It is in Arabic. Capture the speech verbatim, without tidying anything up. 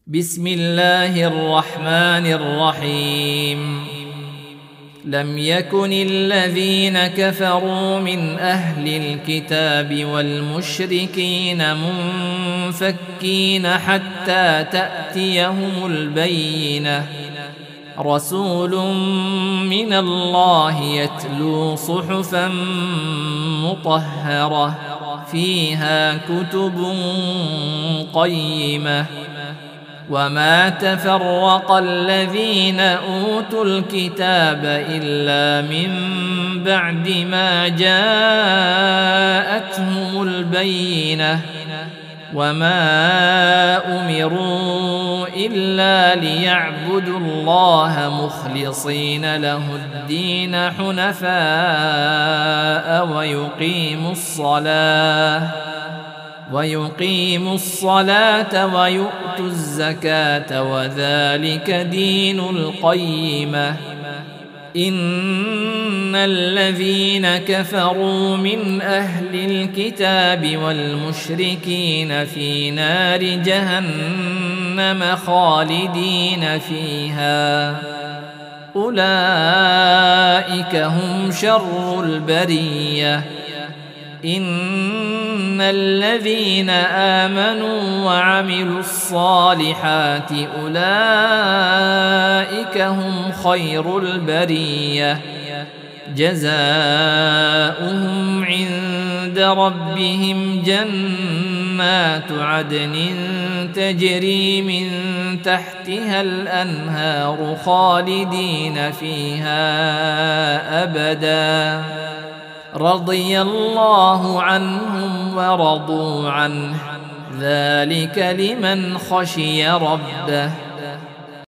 بسم الله الرحمن الرحيم. لم يكن الذين كفروا من أهل الكتاب والمشركين منفكين حتى تأتيهم البينة، رسول من الله يتلو صحفا مطهرة فيها كتب قيمة. وما تفرق الذين أوتوا الكتاب إلا من بعد ما جاءتهم البينة، وما أمروا إلا ليعبدوا الله مخلصين له الدين حنفاء ويقيموا الصلاة ويقيموا الصلاة ويؤتوا الزكاة وذلك دين القيمة. إن الذين كفروا من أهل الكتاب والمشركين في نار جهنم خالدين فيها، أولئك هم شر البرية. إن الذين آمنوا وعملوا الصالحات أولئك هم خير البرية، جزاؤهم عند ربهم جنات عدن تجري من تحتها الأنهار خالدين فيها أبداً، رضي الله عنهم ورضوا عنه، ذلك لمن خشي ربه.